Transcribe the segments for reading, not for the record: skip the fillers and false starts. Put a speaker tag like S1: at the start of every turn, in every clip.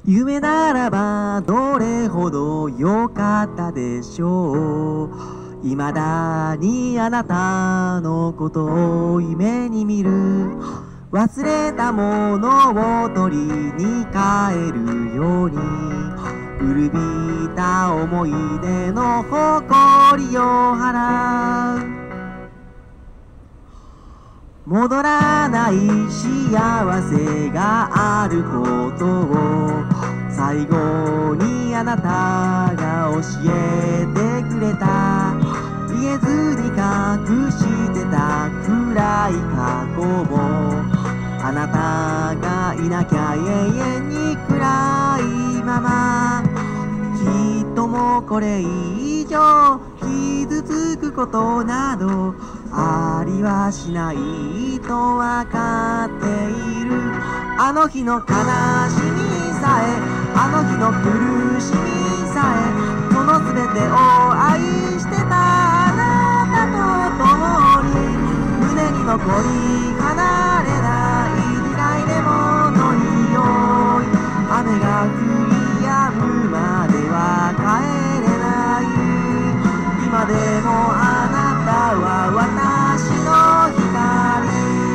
S1: 夢ならばどれほど良かったでしょう。未だにあなたのことを夢に見る。忘れたものを取りに帰るように、古びた思い出の誇りを払う。戻らない幸せがあることを最後にあなたが教えてくれた。言えずに隠してた暗い過去を、あなたがいなきゃ永遠に暗いまま。きっともうこれ以上傷つくことなどありはしないとわかっている。あの日の悲しみさえ、あの日の苦しみさえ、その全てを愛してたあなたと共に、胸に残り離れない苦いレモンの匂い。雨が降り止むまでは帰れない。今でもあなたは私の光。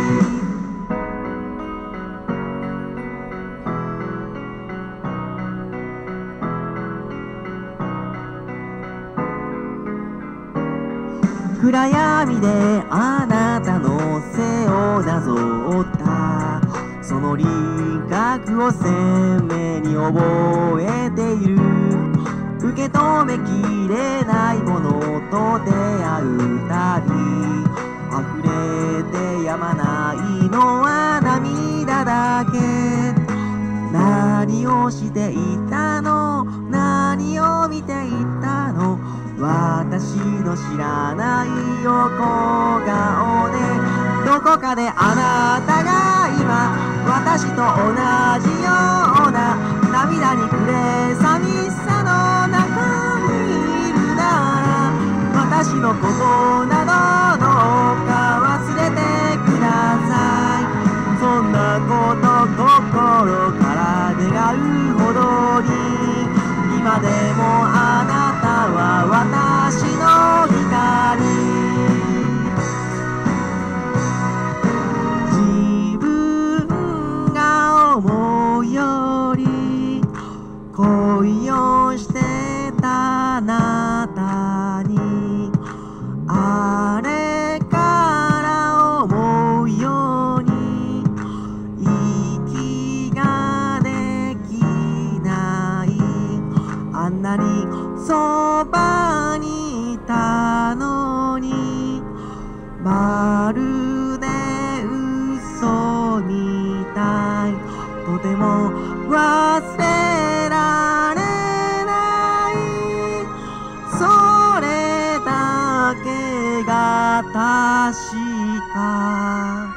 S1: 暗闇であなたの背をなぞったその輪郭を鮮明に覚えている。受け止めきれないものと出会うたび、溢れてやまないのは涙だけ。何をしていたの、何を見ていたの、私の知らない横顔で。どこかであなたが今私と同じような涙に暮れ寂しさの中にいるなら、私のことなどどうか忘れてください。そんなこと心から願うほどに、今でもあなたは私の光。自分が思うより恋をしてたあなたに、あれから思うように息ができない。あんなにそばにいたのに、まるで嘘みたい。とても忘れられない。それだけが確か。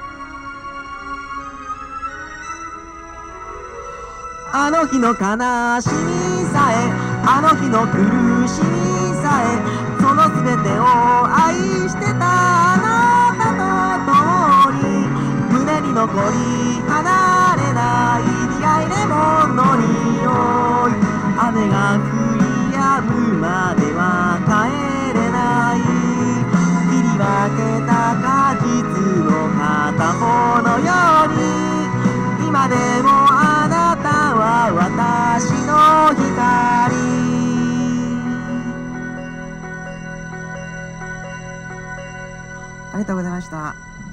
S1: あの日の悲しみさえ、あの日の苦しみさえ、その全てを愛してたあなたと共に、胸に残り離れない苦いレモンの匂い。雨が降り止むまでは帰れない。切り分けた果実の片方のように、今でもあなたは私の光。ありがとうございました。